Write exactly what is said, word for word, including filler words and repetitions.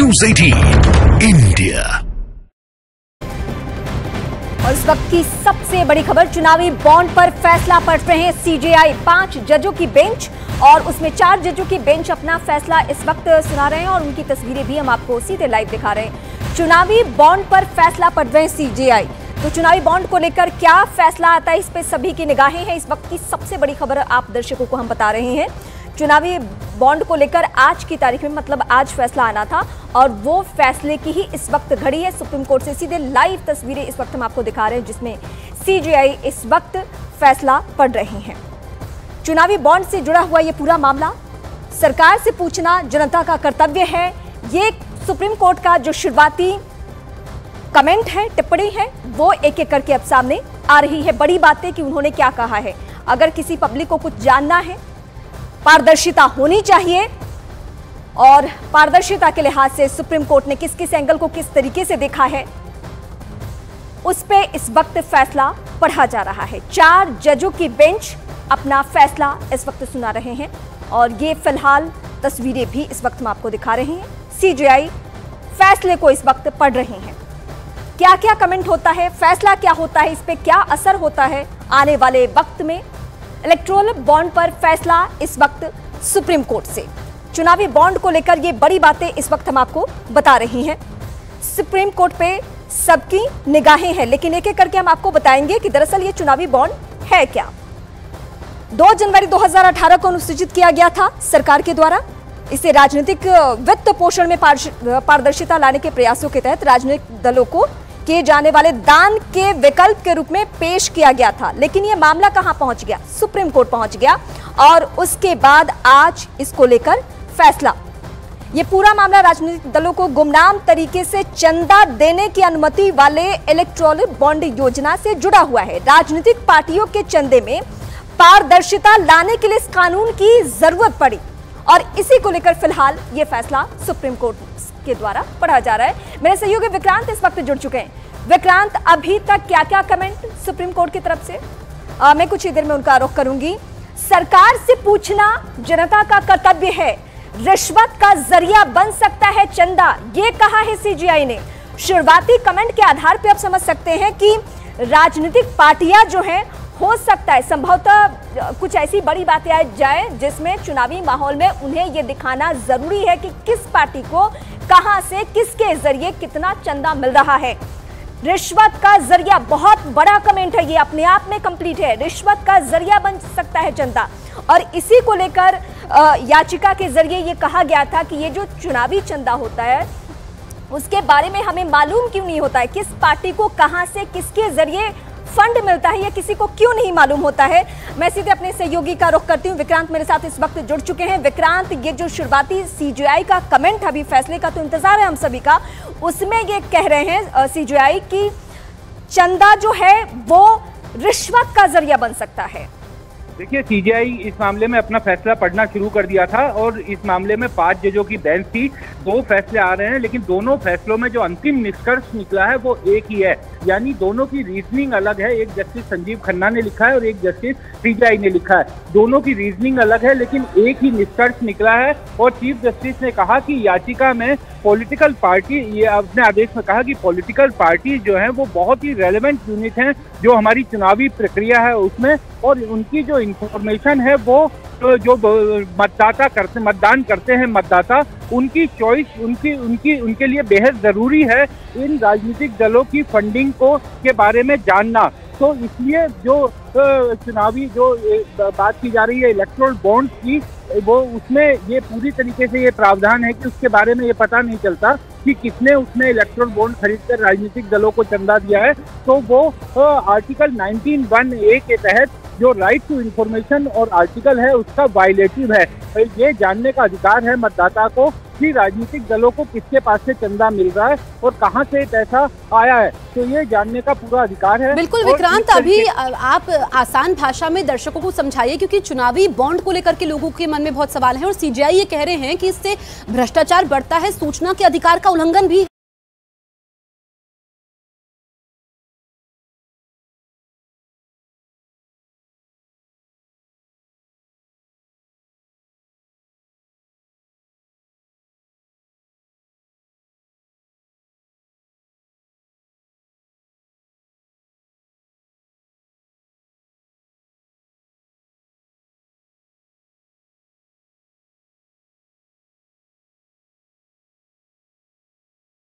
News अठारह India. और इस वक्त की सबसे बड़ी खबर, चुनावी बॉन्ड पर फैसला पढ़ रहे हैं सीजेआई। पांच जजों की बेंच और उसमें चार जजों की बेंच अपना फैसला इस वक्त सुना रहे हैं और उनकी तस्वीरें भी हम आपको सीधे लाइव दिखा रहे हैं। चुनावी बॉन्ड पर फैसला पढ़ रहे हैं सीजेआई। तो चुनावी बॉन्ड को लेकर क्या फैसला आता है, इस पे सभी की निगाहें हैं। इस वक्त की सबसे बड़ी खबर आप दर्शकों को हम बता रहे हैं। चुनावी बॉन्ड को लेकर आज की तारीख में, मतलब आज फैसला आना था और वो फैसले की ही इस वक्त घड़ी है। सुप्रीम कोर्ट से सीधे लाइव तस्वीरें इस वक्त हम आपको दिखा रहे हैं, जिसमें सीजेआई इस वक्त फैसला पढ़ रहे हैं। चुनावी बॉन्ड से जुड़ा हुआ ये पूरा मामला, सरकार से पूछना जनता का कर्तव्य है। ये सुप्रीम कोर्ट का जो शुरुआती कमेंट है, टिप्पणी है, वो एक एक करके अब सामने आ रही है। बड़ी बात है कि उन्होंने क्या कहा है। अगर किसी पब्लिक को कुछ जानना है, पारदर्शिता होनी चाहिए और पारदर्शिता के लिहाज से सुप्रीम कोर्ट ने किस किस एंगल को किस तरीके से देखा है, उस पे इस वक्त फैसला पढ़ा जा रहा है। चार जजों की बेंच अपना फैसला इस वक्त सुना रहे हैं और ये फिलहाल तस्वीरें भी इस वक्त हम आपको दिखा रहे हैं। सीजेआई फैसले को इस वक्त पढ़ रहे हैं। क्या क्या कमेंट होता है, फैसला क्या होता है, इस पे क्या असर होता है आने वाले वक्त में। इलेक्टोरल बॉन्ड पर फैसला इस वक्त सुप्रीम कोर्ट से। चुनावी बॉन्ड को लेकर ये बड़ी बातें इस वक्त हम आपको बता रही हैं। सुप्रीम कोर्ट पे सबकी निगाहें हैं, लेकिन एक एक करके हम आपको बताएंगे कि दरअसल ये चुनावी बॉन्ड है क्या। दो जनवरी दो हज़ार अठारह को अनुसूचित किया गया था सरकार के द्वारा। इसे राजनीतिक वित्त पोषण में पारदर्शिता लाने के प्रयासों के तहत राजनीतिक दलों को किए जाने वाले दान के विकल्प के रूप में पेश किया गया था। लेकिन यह मामला कहां पहुंच गया, सुप्रीम कोर्ट पहुंच गया और उसके बाद आज इसको लेकर फैसला। यह पूरा मामला राजनीतिक दलों को गुमनाम तरीके से चंदा देने की अनुमति वाले इलेक्टोरल बॉन्ड योजना से जुड़ा हुआ है। राजनीतिक पार्टियों के चंदे में पारदर्शिता लाने के लिए इस कानून की जरूरत पड़ी और इसी को लेकर फिलहाल यह फैसला सुप्रीम कोर्ट के द्वारा पढ़ा जा रहा है। मेरे सहयोगी विक्रांत इस वक्त जुड़ चुके हैं। विक्रांत, अभी तक क्या क्या कमेंट सुप्रीम कोर्ट की तरफ से? आ, मैं कुछ ही देर में उनका रुख करूंगी। सरकार से पूछना जनता का कर्तव्य है, रिश्वत का जरिया बन सकता है चंदा, ये कहा है सीजेआई ने। शुरुआती कमेंट के आधार पर आप समझ सकते हैं कि राजनीतिक पार्टियां जो हैं, हो सकता है संभवतः कुछ ऐसी बड़ी बातें आ जाए जिसमें चुनावी माहौल में उन्हें यह दिखाना जरूरी है कि किस पार्टी को कहां से किसके जरिए कितना चंदा मिल रहा है। रिश्वत का जरिया, बहुत बड़ा कमेंट है ये, अपने आप में कंप्लीट है। रिश्वत का जरिया बन सकता है चंदा और इसी को लेकर याचिका के जरिए ये कहा गया था कि ये जो चुनावी चंदा होता है उसके बारे में हमें मालूम क्यों नहीं होता है, किस पार्टी को कहां से किसके जरिए फंड मिलता है, ये किसी को क्यों नहीं मालूम होता है। मैं सीधे अपने सहयोगी का रुख करती हूं। विक्रांत मेरे साथ इस वक्त जुड़ चुके हैं। विक्रांत, ये जो शुरुआती सीजेआई का कमेंट, अभी फैसले का तो इंतजार है हम सभी का, उसमें ये कह रहे हैं सीजेआई की चंदा जो है वो रिश्वत का जरिया बन सकता है। देखिए, सीजेआई इस मामले में अपना फैसला पढ़ना शुरू कर दिया था और इस मामले में पांच जजों की बेंच थी। दो फैसले आ रहे हैं, लेकिन दोनों फैसलों में जो अंतिम निष्कर्ष निकला है वो एक ही है, यानी दोनों की रीजनिंग अलग है। एक जस्टिस संजीव खन्ना ने लिखा है और एक जस्टिस सीजेआई ने लिखा है। दोनों की रीजनिंग अलग है, लेकिन एक ही निष्कर्ष निकला है। और चीफ जस्टिस ने कहा कि याचिका में पॉलिटिकल पार्टी, ये अपने आदेश में कहा कि पॉलिटिकल पार्टी जो है वो बहुत ही रेलेवेंट यूनिट हैं जो हमारी चुनावी प्रक्रिया है उसमें, और उनकी जो इंफॉर्मेशन है वो जो मतदाता करते मतदान करते हैं मतदाता, उनकी चॉइस उनकी उनकी उनके लिए बेहद जरूरी है इन राजनीतिक दलों की फंडिंग को के बारे में जानना। तो इसलिए जो चुनावी जो बात की जा रही है इलेक्टोरल बॉन्ड की, वो उसमें ये पूरी तरीके से ये प्रावधान है कि उसके बारे में ये पता नहीं चलता कि किसने उसने इलेक्टोरल बॉन्ड खरीदकर राजनीतिक दलों को चंदा दिया है। तो वो आर्टिकल नाइनटीन वन ए के तहत जो राइट टू इंफॉर्मेशन और आर्टिकल है उसका वायलेटिव है। ये जानने का अधिकार है मतदाता को कि राजनीतिक दलों को किसके पास से चंदा मिल रहा है और कहां से पैसा आया है, तो ये जानने का पूरा अधिकार है। बिल्कुल विक्रांत, अभी आप आसान भाषा में दर्शकों को समझाइए, क्योंकि चुनावी बॉन्ड को लेकर के लोगों के मन में बहुत सवाल है और सीजेआई ये कह रहे हैं कि इससे भ्रष्टाचार बढ़ता है, सूचना के अधिकार का उल्लंघन भी